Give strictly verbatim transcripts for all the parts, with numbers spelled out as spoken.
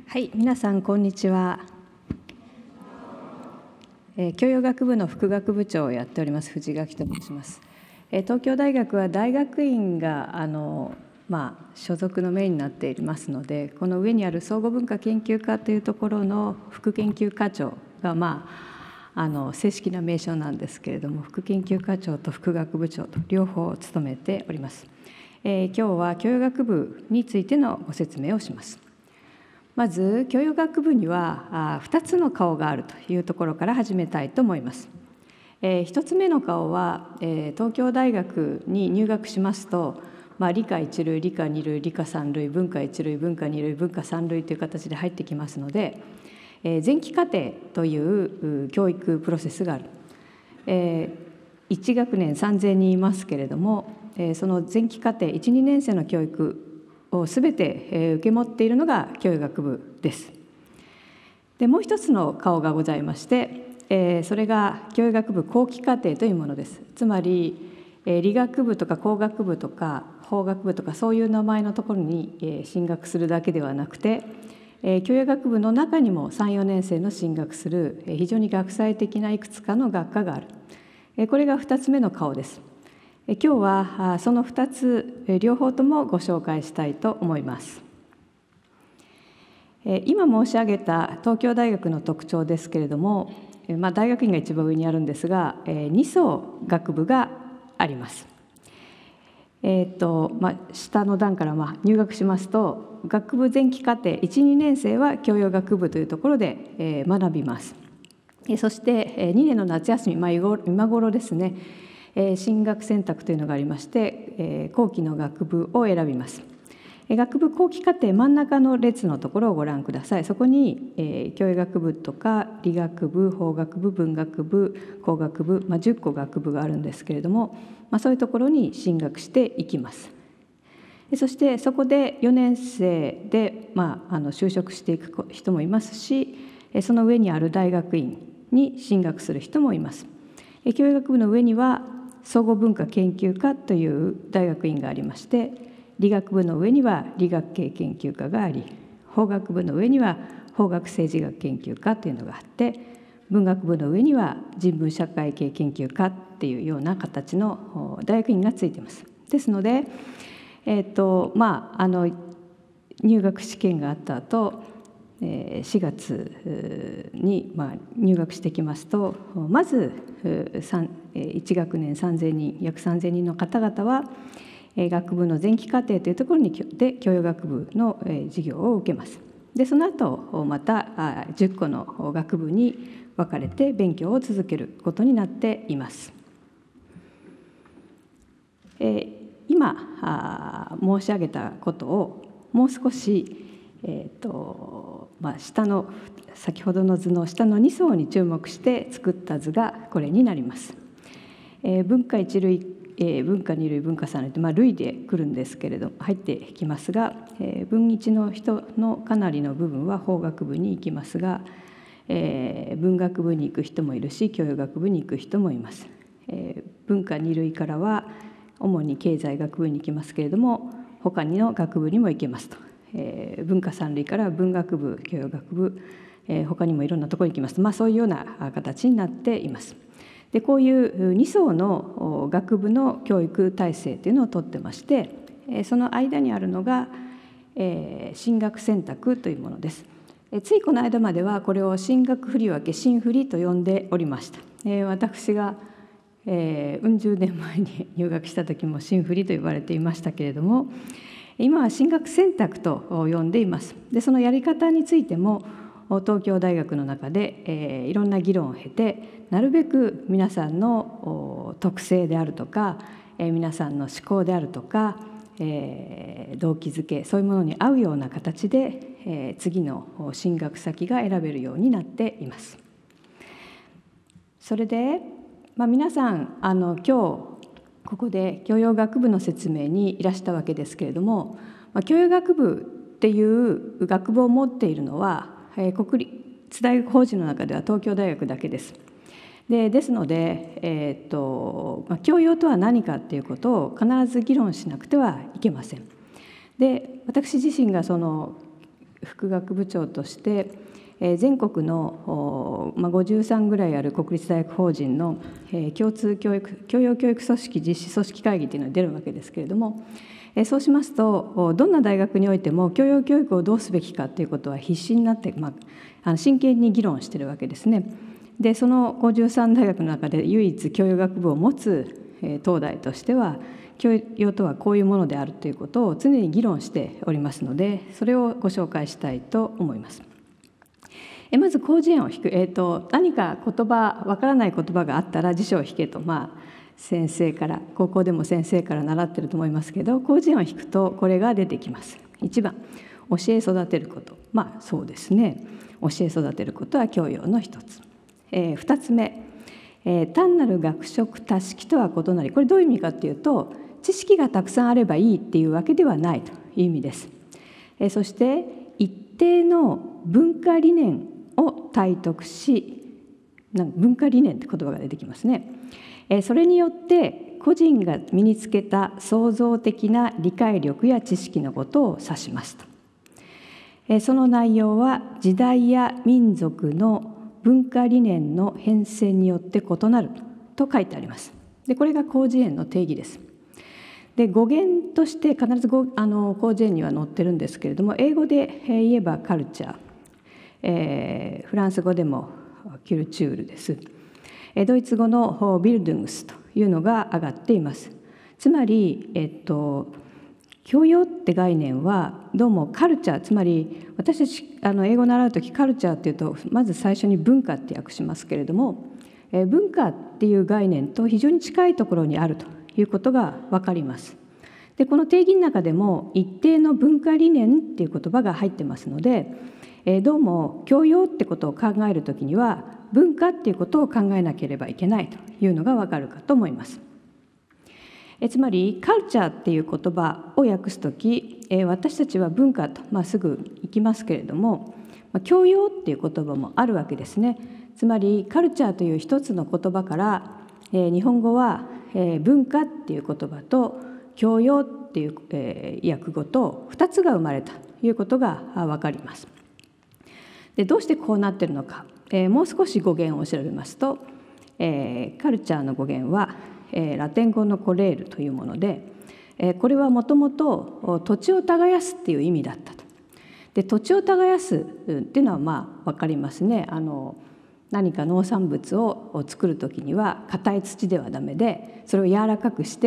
はい、皆さんこんにちは。えー、教養学部の副学部長をやっております藤垣と申します。えー、東京大学は大学院があの、まあ、所属のメインになっていますので、この上にある総合文化研究科というところの副研究科長が、まあ、あの正式な名称なんですけれども、副研究科長と副学部長と両方務めております。えー、今日は教養学部についてのご説明をします。まず教養学部にはふたつの顔があるというところから始めたいと思います。えー、ひとつめの顔は、えー、東京大学に入学しますと、まあ、理科一類理科二類理科三類文化一類文化二類文化三類という形で入ってきますので、えー、前期課程という教育プロセスがある。えー、いち学年さんぜんにんいますけれども、えー、その前期課程いち、にねん生の教育をすべて受け持っているのが教養学部です。でもう一つの顔がございまして、えー、それが教養学部後期課程というものです。つまり、えー、理学部とか工学部とか法学部とかそういう名前のところに、えー、進学するだけではなくて、えー、教養学部の中にもさん、よねん生の進学する、えー、非常に学際的ないくつかの学科がある。えー、これがふたつめの顔です。今日はそのふたつ両方ともご紹介したいと思います。今申し上げた東京大学の特徴ですけれども、まあ、大学院が一番上にあるんですが、に層学部があります。えーとまあ、下の段からまあ入学しますと、学部前期課程いち、にねん生は教養学部というところで学びます。そしてにねんの夏休み、まあ、今頃ですね、進学選択というのがありまして、後期の学部を選びます。学部後期課程真ん中の列のところをご覧ください。そこに教養学部とか理学部、法学部、文学部、工学部、まあ、じゅっこ学部があるんですけれども、まあ、そういうところに進学していきます。そしてそこでよねん生で、まあ、あの就職していく人もいますし、その上にある大学院に進学する人もいます。教養学部の上には総合文化研究科という大学院がありまして、理学部の上には理学系研究科があり、法学部の上には法学政治学研究科というのがあって、文学部の上には人文社会系研究科っていうような形の大学院がついています。ですので、えーとまあ、あの入学試験があった後、しがつに入学してきますと、まずいち学年さんぜんにん、約さんぜんにんの方々は学部の前期課程というところにで教養学部の授業を受けます。でその後またじゅっこの学部に分かれて勉強を続けることになっています。今申し上げたことをもう少しえーとまあ、下の先ほどの図の下のに層に注目して作った図がこれになります。えー、文化一類、えー、文化二類文化三類と、まあ、類で来るんですけれど入ってきますが、えー、文一の人のかなりの部分は法学部に行きますが、えー、文学部に行く人もいるし教養学部に行く人もいます。えー、文化二類からは主に経済学部に行きますけれども、他の学部にも行けますと。えー、文化三類から文学部、教養学部、えー、他にもいろんなところに行きますと、まあ、そういうような形になっています。でこういうに層の学部の教育体制というのをとってまして、その間にあるのが、えー、進学選択というものです。ついこの間まではこれを進学振り分け進振りと呼んでおりました。えー、私がえー、うん十年前に入学した時も進振りと呼ばれていましたけれども、今は進学選択と呼んでいます。でそのやり方についても東京大学の中で、えー、いろんな議論を経て、なるべく皆さんの特性であるとか、えー、皆さんの思考であるとか、えー、動機づけそういうものに合うような形で、えー、次の進学先が選べるようになっています。それで、まあ、皆さんあの今日ここで教養学部の説明にいらしたわけですけれども、まあ、教養学部っていう学部を持っているのは、えー、国立大学法人の中では東京大学だけです。でですので、えーとまあ、教養とは何かっていうことを必ず議論しなくてはいけません。で私自身がその副学部長として全国のごじゅうさんぐらいある国立大学法人の共通教育教養教育組織実施組織会議というのが出るわけですけれども、そうしますとどんな大学においても教養教育をどうすべきかということは必死になって、まあ、真剣に議論しているわけですね。でそのごじゅうさん大学の中で唯一教養学部を持つ東大としては、教養とはこういうものであるということを常に議論しておりますので、それをご紹介したいと思います。えまず広辞苑を引く、えーと、何か言葉わからない言葉があったら辞書を引けと、まあ、先生から高校でも先生から習ってると思いますけど、広辞苑を引くとこれが出てきます。いちばん、教え育てること。まあそうですね、教え育てることは教養の一つ。えー、ふたつめ、えー、単なる学識多識とは異なり、これどういう意味かというと、知識がたくさんあればいいっていうわけではないという意味です。えー、そして一定の文化理念を体得し、なんか文化理念って言葉が出てきますね。えー、それによって個人が身につけた創造的な理解力や知識のことを指しますと。えー、その内容は時代や民族の文化理念の変遷によって異なると書いてあります。でこれが広辞苑の定義です。で語源として必ずごあの広辞苑には載ってるんですけれども、英語で言えばカルチャー、えー、フランス語でもキュルチュールです。ドイツ語のビルドゥングスというのが挙がっています。つまり、えっと、教養って概念はどうもカルチャー、つまり私たちあの英語を習うときカルチャーっていうとまず最初に文化って訳しますけれども、え文化っていう概念と非常に近いところにあるということが分かります。でこの定義の中でも一定の文化理念っていう言葉が入ってますので、えどうも教養ってことを考えるときには文化っていうことを考えなければいけないというのが分かるかと思います。えつまりカルチャーっていう言葉を訳すとき、え私たちは文化と、まあ、すぐ行きますけれども、まあ、教養っていう言葉もあるわけですね。つまりカルチャーという一つの言葉から、えー、日本語は、えー、文化っていう言葉と教養っていう、えー、訳語とふたつが生まれたということが分かります。でどうしてこうなっているのか、えー、もう少し語源を調べますと、えー、カルチャーの語源はえー、ラテン語のコレールというもので、えー、これはもともと土地を耕すっていう意味だったと。で土地を耕すっていうのはまあ分かりますね。あの何か農産物を作る時には硬い土ではダメで、それを柔らかくして、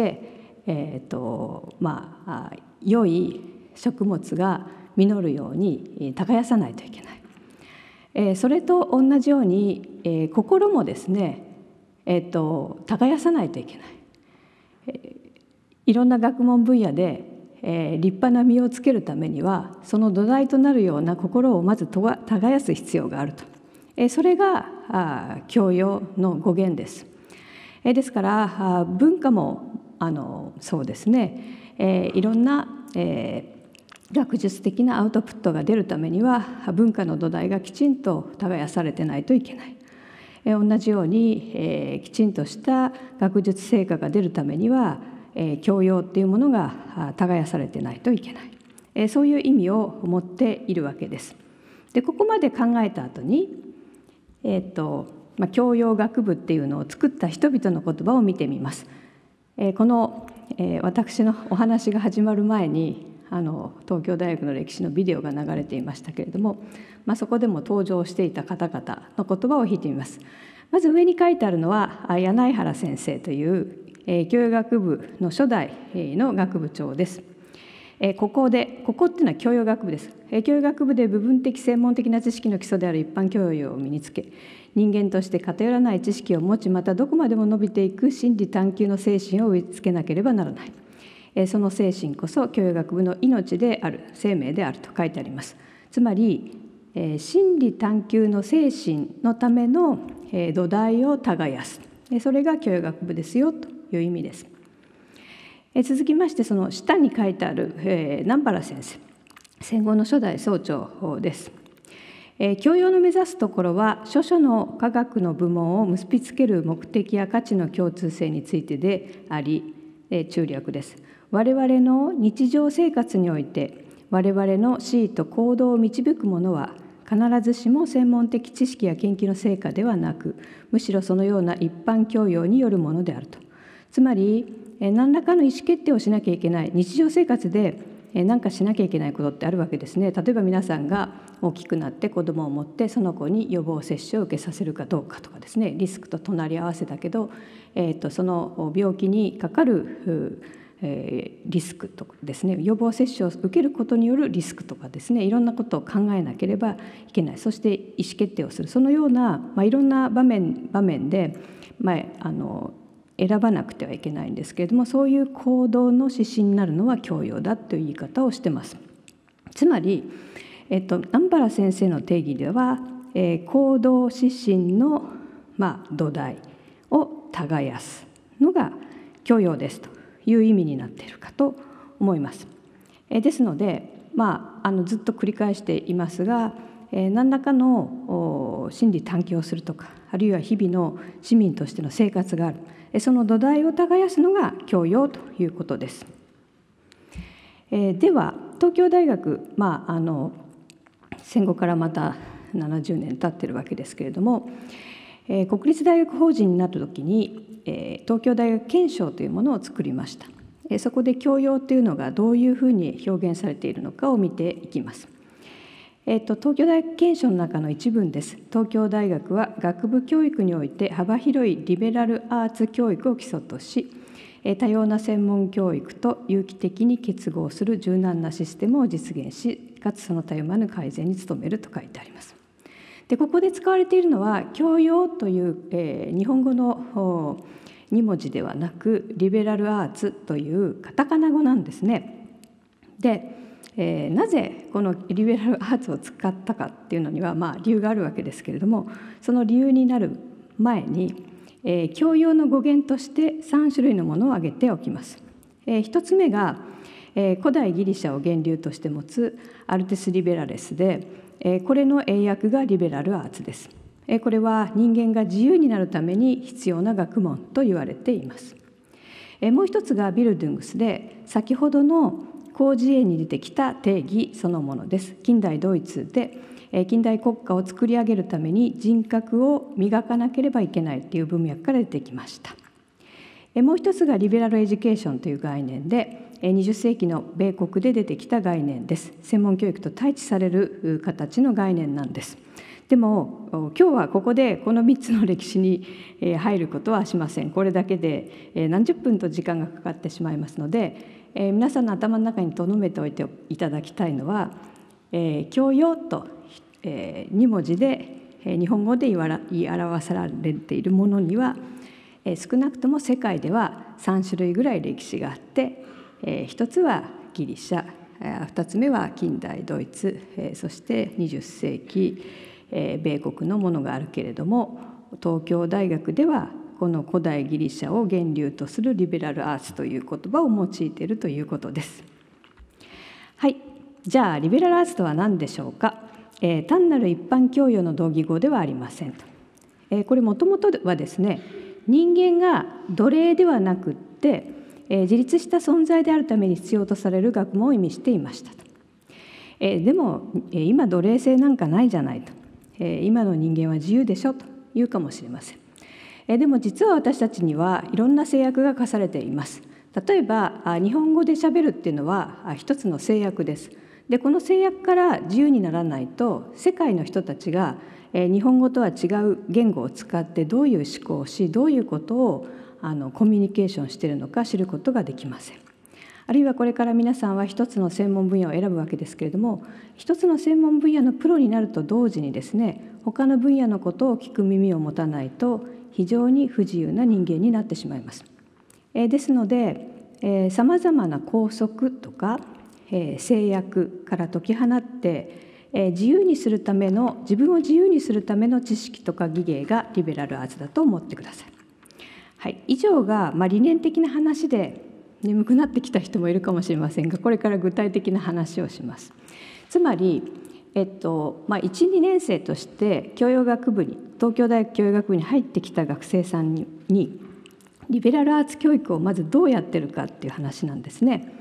えーとまあ、良い食物が実るように耕さないといけない。えー、それと同じように、えー、心もですねえー、と耕さないといけない、えー、いろんな学問分野で、えー、立派な実をつけるためにはその土台となるような心をまず耕す必要があると、えー、それがあ教養の語源です。えー、ですからあ文化もあのそうですね、えー、いろんな、えー、学術的なアウトプットが出るためには文化の土台がきちんと耕されてないといけない。同じように、えー、きちんとした学術成果が出るためには、えー、教養っていうものが耕されてないといけない、えー、そういう意味を持っているわけです。でここまで考えた後に、えーとまあ、教養学部っていうのを作った人々の言葉を見てみます。えー、この、えー、私のお話が始まる前にあの東京大学の歴史のビデオが流れていましたけれども、まあ、そこでも登場していた方々の言葉を引いてみます。まず上に書いてあるのは柳原先生という、えー、教養学部の初代の学部長です。えー、ここでここっていうのは教養学部です。えー、教養学部で部分的専門的な知識の基礎である一般教養を身につけ、人間として偏らない知識を持ち、またどこまでも伸びていく真理探求の精神を植え付けなければならない。その精神こそ教養学部の命である、生命であると書いてあります。つまり真理探求の精神のための土台を耕す、それが教養学部ですよという意味です。続きましてその下に書いてある南原先生、戦後の初代総長です。教養の目指すところは諸々の科学の部門を結びつける目的や価値の共通性についてであり、中略です。我々の日常生活において我々の思意と行動を導くものは必ずしも専門的知識や研究の成果ではなく、むしろそのような一般教養によるものであると。つまり何らかの意思決定をしなきゃいけない、日常生活で何かしなきゃいけないことってあるわけですね。例えば皆さんが大きくなって子どもを持ってその子に予防接種を受けさせるかどうかとかですね、リスクと隣り合わせだけど、えー、とその病気にかかるえー、リスクとかですね、予防接種を受けることによるリスクとかですね、いろんなことを考えなければいけない。そして意思決定をする、そのような、まあ、いろんな場面場面で、まあ、あの選ばなくてはいけないんですけれども、そういう行動の指針になるのは教養だという言い方をしてます。つまり、えっと、南原先生の定義では、えー、行動指針の、まあ、土台を耕すのが教養ですという意味になっているかと思います。えー、ですので、まあ、あのずっと繰り返していますが、えー、何らかの真理探求をするとか、あるいは日々の市民としての生活がある、その土台を耕すのが教養ということです。えー、では東京大学、まあ、あの戦後からまたななじゅうねん経っているわけですけれども、えー、国立大学法人になった時に、えー、東京大学憲章というものを作りました。えー、そこで教養というのがどういうふうに表現されているのかを見ていきます。えー、と東京大学憲章の中の一文です。東京大学は学部教育において幅広いリベラルアーツ教育を基礎とし、多様な専門教育と有機的に結合する柔軟なシステムを実現し、かつそのたゆまぬ改善に努めると書いてあります。でここで使われているのは教養という、えー、日本語のに文字ではなくリベラルアーツというカタカナ語なんですね。で、えー、なぜこのリベラルアーツを使ったかっていうのには、まあ、理由があるわけですけれども、その理由になる前にえー、教養の語源としてさん種類のものを挙げておきます。えー、ひとつめが、えー、古代ギリシャを源流として持つアルテス・リベラレスで、えー、これの英訳がリベラルアーツです。えー、これは人間が自由になるために必要な学問と言われています。えー、もう一つがビルドゥングスで、先ほどの広辞苑に出てきた定義そのものです。近代ドイツで近代国家を作り上げるために人格を磨かなければいけないという文脈から出てきました。もう一つがリベラルエデュケーションという概念で、にじゅっ世紀の米国で出てきた概念です。専門教育と対峙される形の概念なんです。でも今日はここでこのみっつの歴史に入ることはしません。これだけで何十分と時間がかかってしまいますので、皆さんの頭の中に留めておいていただきたいのは、教養とに文字で日本語で言い表されているものには、少なくとも世界ではさん種類ぐらい歴史があって、ひとつはギリシャ、ふたつめは近代ドイツ、そしてにじゅっ世紀米国のものがあるけれども、東京大学ではこの古代ギリシャを源流とするリベラルアーツという言葉を用いているということです。はい、じゃあリベラルアーツとは何でしょうか。えー、単なる一般教養の同義語ではありませんと。えー、これもともとはですね、人間が奴隷ではなくって、えー、自立した存在であるために必要とされる学問を意味していましたと。えー、でも、えー、今奴隷制なんかないじゃないと、えー、今の人間は自由でしょと言うかもしれません。えー、でも実は私たちにはいろんな制約が課されています。例えば日本語でしゃべるっていうのは一つの制約です。でこの制約から自由にならないと、世界の人たちが日本語とは違う言語を使ってどういう思考をし、どういうことをあのコミュニケーションしているのか知ることができません。あるいはこれから皆さんは一つの専門分野を選ぶわけですけれども、一つの専門分野のプロになると同時にですね、他の分野のことを聞く耳を持たないと非常に不自由な人間になってしまいます。えー、ですのでさまざまな拘束とか制約から解き放って自由にするための、自分を自由にするための知識とか技芸がリベラルアーツだと思ってください。はい、以上が、まあ、理念的な話で眠くなってきた人もいるかもしれませんが、これから具体的な話をします。つまり、えっとまあ、いち、にねん生として教養学部に、東京大学教養学部に入ってきた学生さんににリベラルアーツ教育をまずどうやってるかっていう話なんですね。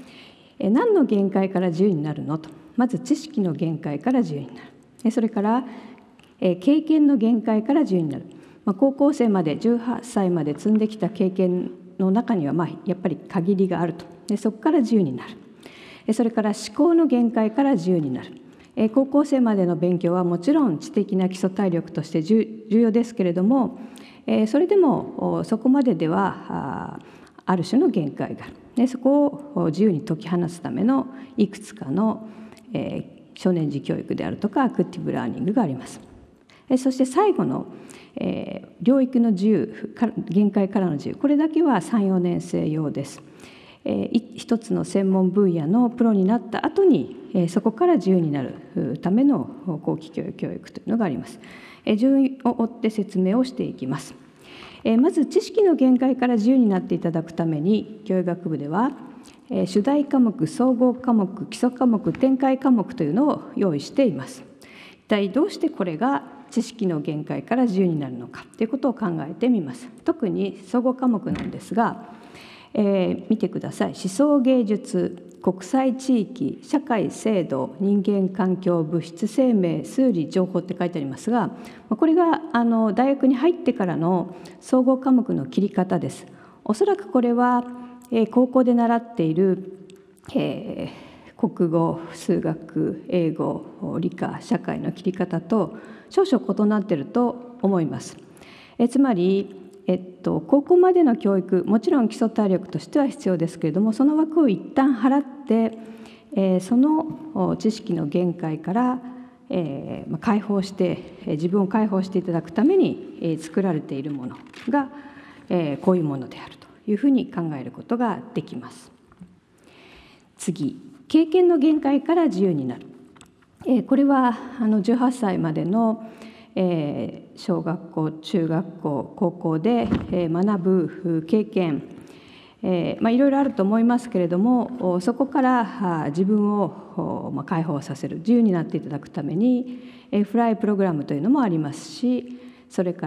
え何の限界から自由になるのと、まず知識の限界から自由になる。それからえ経験の限界から自由になる。まあ、高校生までじゅうはっさいまで積んできた経験の中にはまあやっぱり限りがあると。でそこから自由になる。それから思考の限界から自由になる。え高校生までの勉強はもちろん知的な基礎体力として重要ですけれども、えそれでもそこまでではある種の限界がある。でそこを自由に解き放つためのいくつかの、えー、少年児教育であるとかアクティブラーニングがあります。えそして最後の、えー、領域の自由限界からの自由、これだけはさん、よねん生用です。えー、一つの専門分野のプロになった後に、えー、そこから自由になるための後期教育教育というのがあります。えー、順位を追って説明をしていきます。えー、まず知識の限界から自由になっていただくために教育学部では、えー、主題科目、総合科目、基礎科目、展開科目というのを用意しています。一体どうしてこれが知識の限界から自由になるのかということを考えてみます。特に総合科目なんですが、えー、見てください。思想芸術、国際地域、社会制度、人間環境、物質生命、数理、情報って書いてありますが、これがあの大学に入ってからの総合科目の切り方です。おそらくこれは、えー、高校で習っている、えー、国語、数学、英語、理科、社会の切り方と少々異なっていると思います。えー、つまりえっと、高校までの教育、もちろん基礎体力としては必要ですけれども、その枠を一旦払って、えー、その知識の限界から、えーまあ、解放して、えー、自分を解放していただくために、えー、作られているものが、えー、こういうものであるというふうに考えることができます。次、経験の限界から自由になる。えー、これはあのじゅうはっさいまでのえー、小学校、中学校、高校で、えー、学ぶ経験、えーまあ、いろいろあると思いますけれども、そこから自分を、まあ、解放させる、自由になっていただくために、えー、フライプログラムというのもありますし、それから、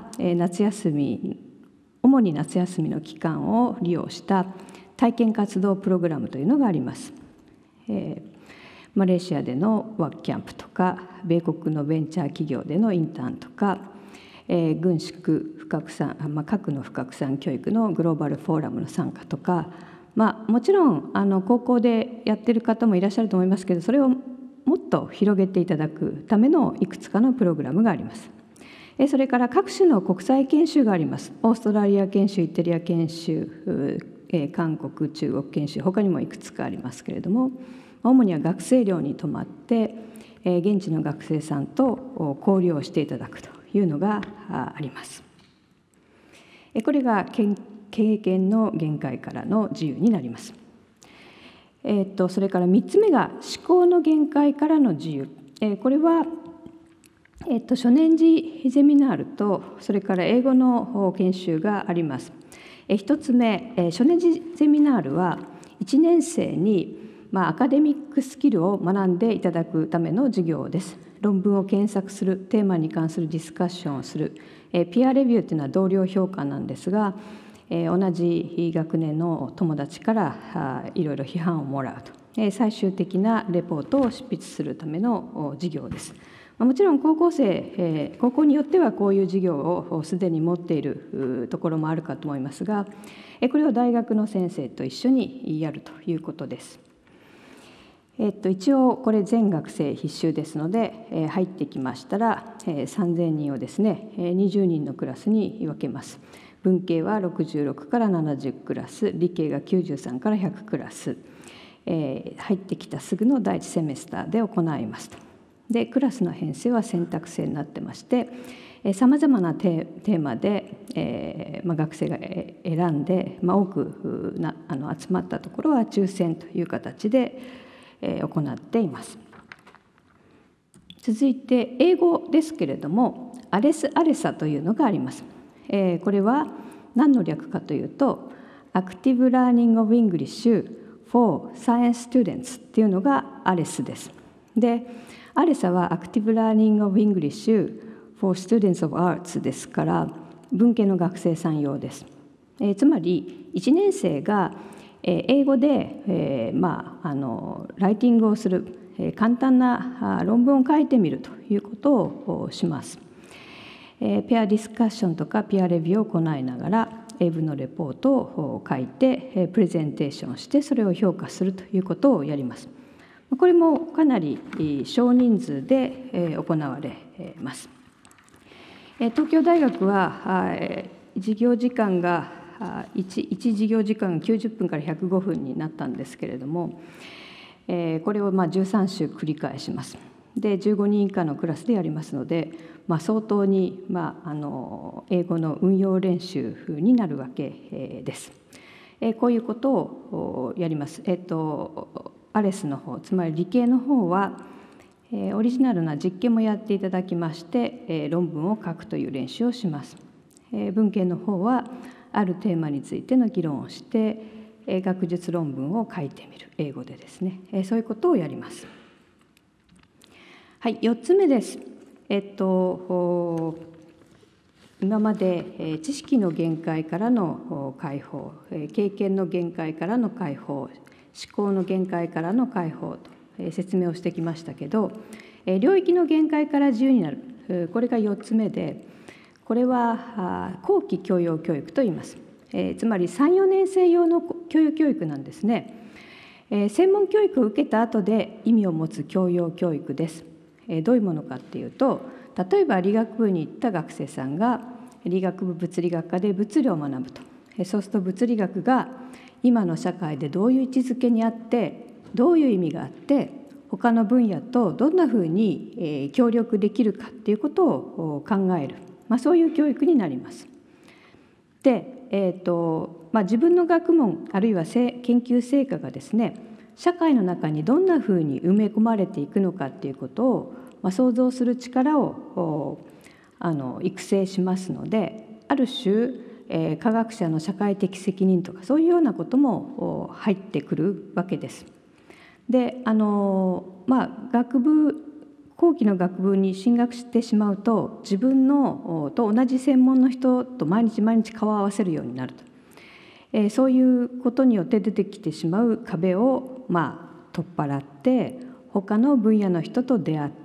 えー、夏休み、主に夏休みの期間を利用した体験活動プログラムというのがあります。えーマレーシアでのワークキャンプとか、米国のベンチャー企業でのインターンとか、えー、軍縮不拡散、まあ、核の不拡散教育のグローバルフォーラムの参加とか、まあ、もちろんあの高校でやってる方もいらっしゃると思いますけど、それをもっと広げていただくためのいくつかのプログラムがあります。えー、それから各種の国際研修があります。オーストラリア研修、イタリア研修、えー、韓国、中国研修、他にもいくつかありますけれども、主には学生寮に泊まって、えー、現地の学生さんと交流をしていただくというのがあります。これが経験の限界からの自由になります。えー、とそれからみっつめが思考の限界からの自由。えー、これは、えー、と初年次ゼミナールとそれから英語の研修があります。えー、ひとつめ、えー、初年次ゼミナールはいちねん生にまあ、アカデミックスキルを学んでいただくための授業です。論文を検索する、テーマに関するディスカッションをする、えー、ピアレビューというのは同僚評価なんですが、えー、同じ学年の友達からあいろいろ批判をもらうと、えー、最終的なレポートを執筆するための授業です。まあ、もちろん高校生、えー、高校によってはこういう授業をすでに持っているところもあるかと思いますが、えー、これを大学の先生と一緒にやるということです。えっと、一応これ全学生必修ですので、えー、入ってきましたら、えー、さんぜんにんをですね、えー、にじゅうにんのクラスに分けます。文系はろくじゅうろくからななじゅうクラス、理系がきゅうじゅうさんからひゃくクラス、えー、入ってきたすぐの第一セメスターで行いますと。でクラスの編成は選択制になってましてさまざまなテーマで、えーまあ、学生が選んで、まあ、多くなあの集まったところは抽選という形で行っています。続いて英語ですけれども、アレス・アレサというのがあります。えー、これは何の略かというと Active Learning of English for Science Students っていうのがアレスです。で、アレサは Active Learning of English for Students of Arts ですから文系の学生さん用です。えー、つまりいちねん生が英語で、えーまあ、あのライティングをする、えー、簡単な論文を書いてみるということをします。えー、ペアディスカッションとかピアレビューを行いながら英文のレポートを書いてプレゼンテーションしてそれを評価するということをやります。これもかなり少人数で行われます。東京大学は授業時間が 1, 1授業時間がきゅうじゅっぷんからひゃくごふんになったんですけれども、これをまあじゅうさん週繰り返します。でじゅうごにん以下のクラスでやりますので、まあ、相当に、まあ、あの英語の運用練習になるわけです。こういうことをやります。えっとアレスの方、つまり理系の方はオリジナルな実験もやっていただきまして論文を書くという練習をします。文系の方はあるテーマについての議論をして学術論文を書いてみる、英語でですね、そういうことをやります。はい、よっつめです。えっと今まで知識の限界からの解放、経験の限界からの解放、思考の限界からの解放と説明をしてきましたけど、領域の限界から自由になる、これがよっつめで、これは後期教養教育と言います。つまりさん、よねん生用の教養教育なんですね。専門教育を受けた後で意味を持つ教養教育です。どういうものかっていうと、例えば理学部に行った学生さんが理学部物理学科で物理を学ぶと、そうすると物理学が今の社会でどういう位置づけにあってどういう意味があって他の分野とどんなふうに協力できるかっていうことを考える、まあ、そういう教育になります。で、えーとまあ、自分の学問あるいは研究成果がですね、社会の中にどんなふうに埋め込まれていくのかっていうことを、まあ、想像する力をあの育成しますので、ある種、えー、科学者の社会的責任とかそういうようなことも入ってくるわけです。で、あのまあ学部後期の学部に進学してしまうと、自分のと同じ専門の人と毎日毎日顔を合わせるようになると、えー、そういうことによって出てきてしまう壁を、まあ、取っ払って他の分野の人と出会って、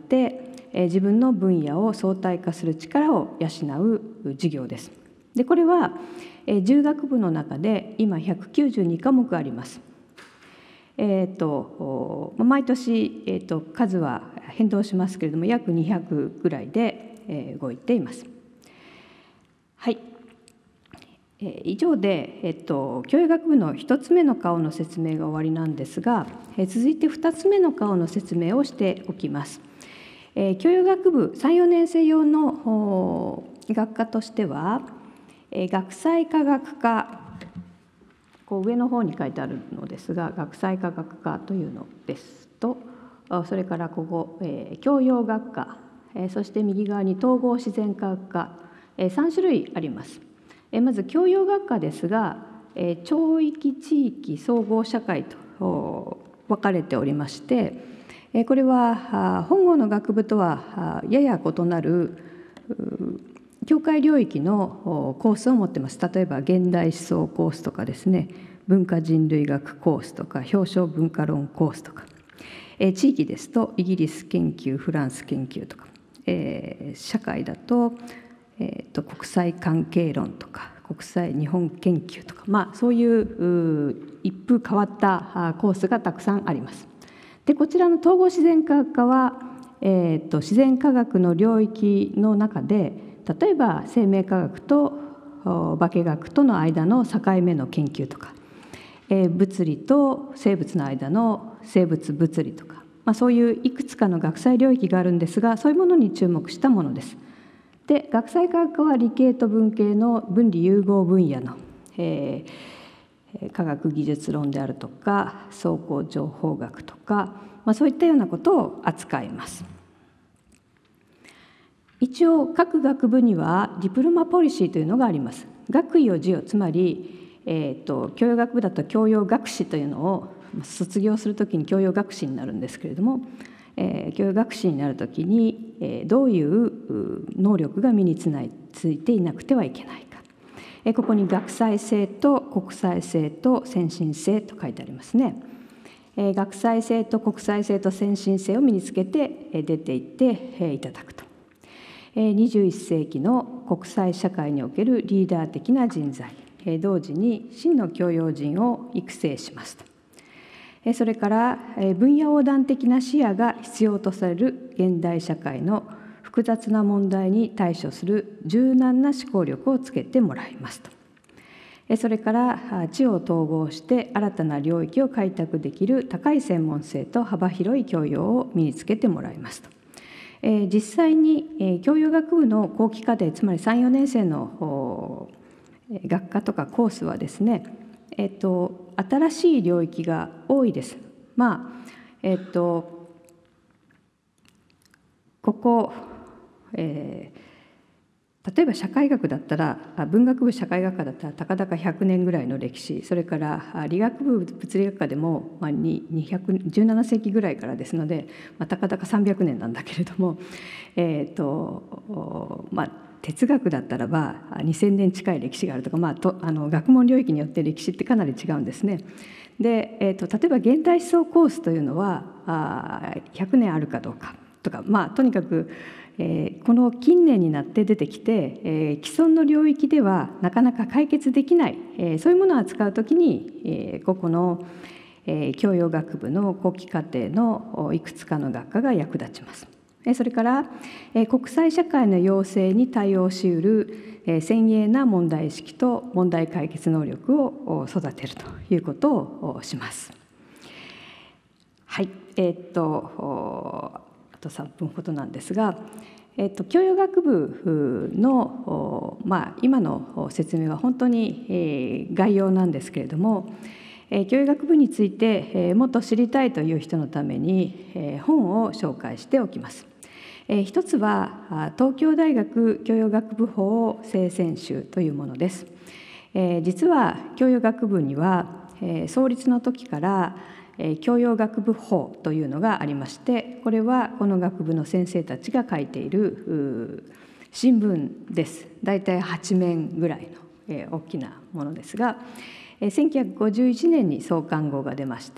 えー、自分の分野を相対化する力を養う授業です。でこれは、えー、じゅう学部の中で今ひゃくきゅうじゅうにかもくあります。えー、と毎年、えー、と数は変動しますけれども約にひゃくぐらいで、えー、動いています。はい、えー、以上で、えー、と教養学部のひとつめの顔の説明が終わりなんですが、えー、続いてふたつめの顔の説明をしておきます。えー、教養学部さん、よねん生用の学科としては、えー、学際科学科、こう上の方に書いてあるのですが、学際科学科というのですと、それからここ、えー、教養学科、えー、そして右側に統合自然科学科、えー、さん種類あります。えー、まず教養学科ですが、えー、町域地域総合社会と分かれておりまして、えー、これは本郷の学部とはやや異なる教会領域のコースを持っています。例えば現代思想コースとかですね、文化人類学コースとか表彰文化論コースとか、えー、地域ですとイギリス研究、フランス研究とか、えー、社会だと、えー、と国際関係論とか国際日本研究とか、まあ、そういう一風変わったコースがたくさんあります。でこちらの統合自然科学科は、えー、と自然科学の領域の中で例えば生命科学と化学との間の境目の研究とか、えー、物理と生物の間の生物物理とか、まあ、そういういくつかの学際領域があるんですが、そういうものに注目したものです。で学際科学科は理系と文系の分離融合分野の、えー、科学技術論であるとか総合情報学とか、まあ、そういったようなことを扱います。一応各学部にはディプロマポリシーというのがあります。学位を授与、つまり、えー、と教養学部だと教養学士というのを卒業するときに教養学士になるんですけれども、えー、教養学士になるときに、えー、どういう能力が身についていなくてはいけないか、 ここに学際性と国際性と先進性と書いてありますね。学際性と国際性と先進性を身につけて出ていっていただくと。にじゅういっせいきの国際社会におけるリーダー的な人材、同時に真の教養人を育成しますと。それから分野横断的な視野が必要とされる現代社会の複雑な問題に対処する柔軟な思考力をつけてもらいますと。それから知を統合して新たな領域を開拓できる高い専門性と幅広い教養を身につけてもらいますと。実際に教養学部の後期課程、つまりさん、よねんせいの学科とかコースはですね、えっと、新しい領域が多いです。まあえっとここえー、例えば社会学だったら文学部社会学科だったらたかだかひゃくねんぐらいの歴史、それから理学部物理学科でもにひゃくじゅうななせいきぐらいからですので、まあ、たかだかさんびゃくねんなんだけれども、えーとまあ、哲学だったらばにせんねん近い歴史があるとか、まあ、とあの学問領域によって歴史ってかなり違うんですね。で、えーと、例えば現代思想コースというのはあひゃくねんあるかどうかとか、まあ、とにかくえー、この近年になって出てきて、えー、既存の領域ではなかなか解決できない、えー、そういうものを扱うときに、えー、ここの、えー、教養学部の後期課程のいくつかの学科が役立ちます。それから、えー、国際社会の要請に対応しうる、えー、先鋭な問題意識と問題解決能力を育てるということをします。はい、えー、っとあとさんぷんほどなんですが、えっと、教養学部の、まあ、今の説明は本当に、えー、概要なんですけれども、えー、教養学部について、えー、もっと知りたいという人のために、えー、本を紹介しておきます。えー、一つは東京大学教養学部法聖選集というものです。えー、実は教養学部には、えー、創立の時から教養学部法というのがありまして、これはこの学部の先生たちが書いている新聞です。だいたいはちめんぐらいの大きなものですが、せんきゅうひゃくごじゅういちねんに創刊号が出まして、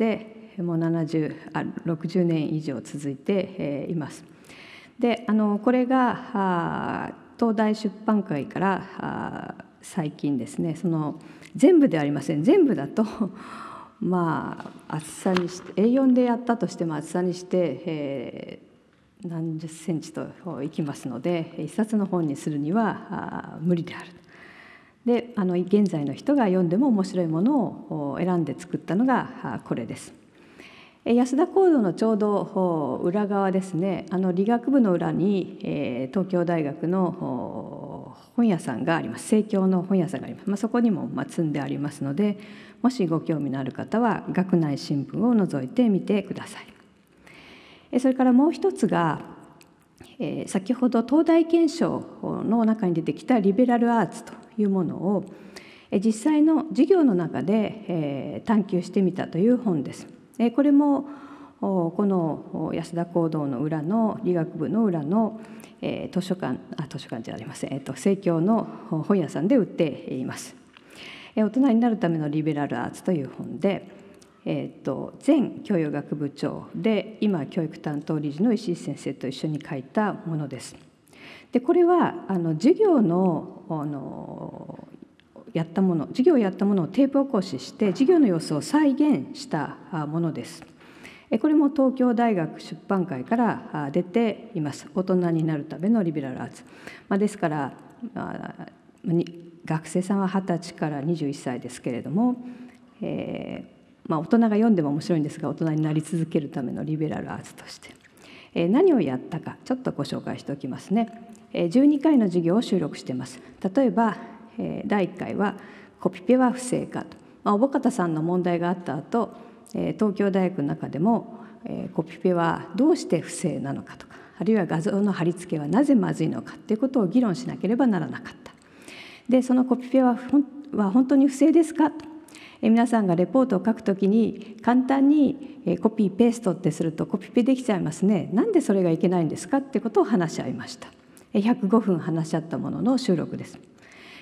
もうななじゅうあろくじゅうねん以上続いています。であのこれが東大出版会から最近ですね、その全部ではありません。全部だとまあ厚さにして エーよん でやったとしても厚さにして、えー、何十センチといきますので、一冊の本にするには無理である。であの現在の人が読んでも面白いものを選んで作ったのがこれです。安田講堂のちょうど裏側ですね、あの理学部の裏に、えー、東京大学の本屋さんがあります。生協の本屋さんがあります。まあ、そこにもまあ積んでありますので、もしご興味のある方は学内新聞を覗いてみてください。それからもう一つが、えー、先ほど東大憲章の中に出てきたリベラルアーツというものを実際の授業の中で、えー、探求してみたという本です。これもこの安田講堂の裏の理学部の裏の図書館あ図書館じゃありません、えっと、生協の本屋さんで売っています。大人になるためのリベラルアーツという本で、えっと、前教養学部長で今教育担当理事の石井先生と一緒に書いたものです。でこれはあの授業のあのやったもの授業をやったものをテープ起こしして授業の様子を再現したものです。これも東京大学出版会から出ています。大人になるためのリベラルアーツ、まあ、ですから、まあ、学生さんははたちからにじゅういっさいですけれども、えーまあ、大人が読んでも面白いんですが、大人になり続けるためのリベラルアーツとして、えー、何をやったかちょっとご紹介しておきますね。じゅうにかいの授業を収録しています。例えばだいいっかいはコピペは不正かと、まあ、小保方さんの問題があった後、東京大学の中でもコピペはどうして不正なのかとか、あるいは画像の貼り付けはなぜまずいのかということを議論しなければならなかった。でそのコピペはは本当に不正ですかと、皆さんがレポートを書くときに簡単にコピーペーストってするとコピペできちゃいますね。なんでそれがいけないんですかってことを話し合いました。ひゃくごふん話し合ったものの収録です。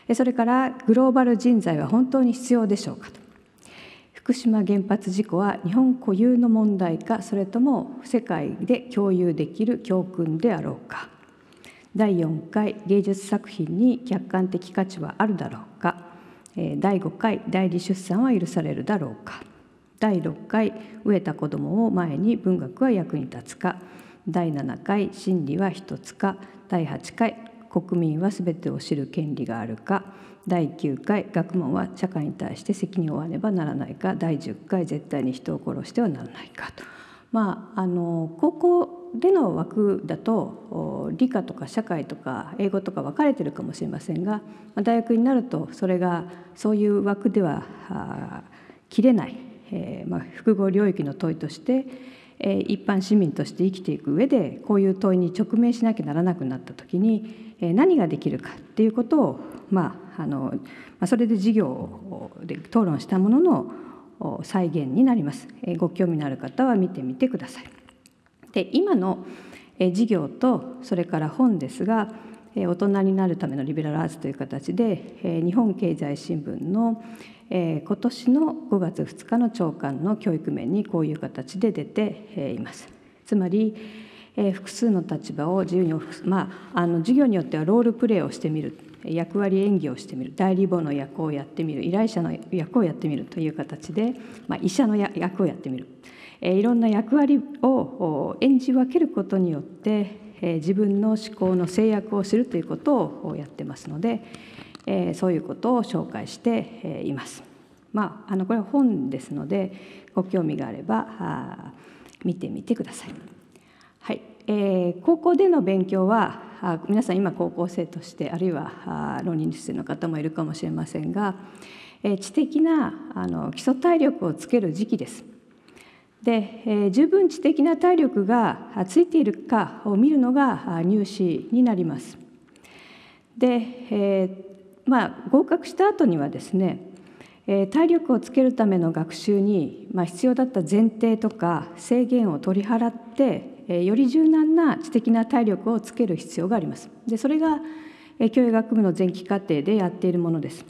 それからグローバル人材は本当に必要でしょうかと。福島原発事故は日本固有の問題か、それとも世界で共有できる教訓であろうか。だいよんかい芸術作品に客観的価値はあるだろうか。だいごかい代理出産は許されるだろうか。だいろっかい飢えた子どもを前に文学は役に立つか。だいななかい真理は一つか。だいはちかい国民はすべてを知る権利があるか。だいきゅうかい学問は社会に対して責任を負わねばならないか。だいじゅっかい絶対に人を殺してはならないかと。まあ、あの高校での枠だと理科とか社会とか英語とか分かれてるかもしれませんが、大学になるとそれがそういう枠では切れない、えーまあ、複合領域の問いとして、えー、一般市民として生きていく上でこういう問いに直面しなきゃならなくなった時に、えー、何ができるかっていうことを、まああのまあ、それで授業で討論したものの再現になります。ご興味のある方は見てみてください。で、今の授業とそれから本ですが、大人になるためのリベラルアーツという形で日本経済新聞の今年のごがつふつかの朝刊の教育面にこういう形で出ています。つまり複数の立場を自由に、まあ、あの授業によってはロールプレイをしてみる、役割演技をしてみる、代理母の役をやってみる、依頼者の役をやってみるという形で、まあ、医者の役をやってみる、えー、いろんな役割を演じ分けることによって、えー、自分の思考の制約を知るということをやってますので、えー、そういうことを紹介しています。まあ、あのこれは本ですのでご興味があればあ見てみてください。はい、えー、高校での勉強は皆さん今高校生としてあるいは浪人生の方もいるかもしれませんが、知的なあの基礎体力をつける時期です。で、えー、十分知的な体力がついているかを見るのが入試になります。で、えーまあ、合格した後にはですね、体力をつけるための学習に必要だった前提とか制限を取り払ってより柔軟な知的な体力をつける必要があります。で、それが教育学部の前期課程でやっているものです。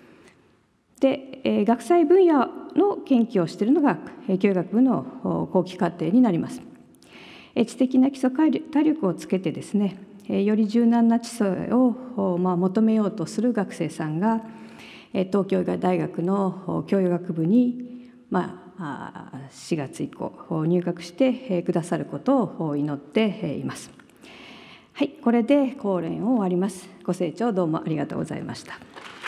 で、学際分野の研究をしているのが教育学部の後期課程になります。知的な基礎体力をつけてですね、より柔軟な知性を求めようとする学生さんが東京医科大学の教育学部に、まあ、しがつ以降入学してくださることを祈っています。はい、これで講演を終わります。ご清聴どうもありがとうございました。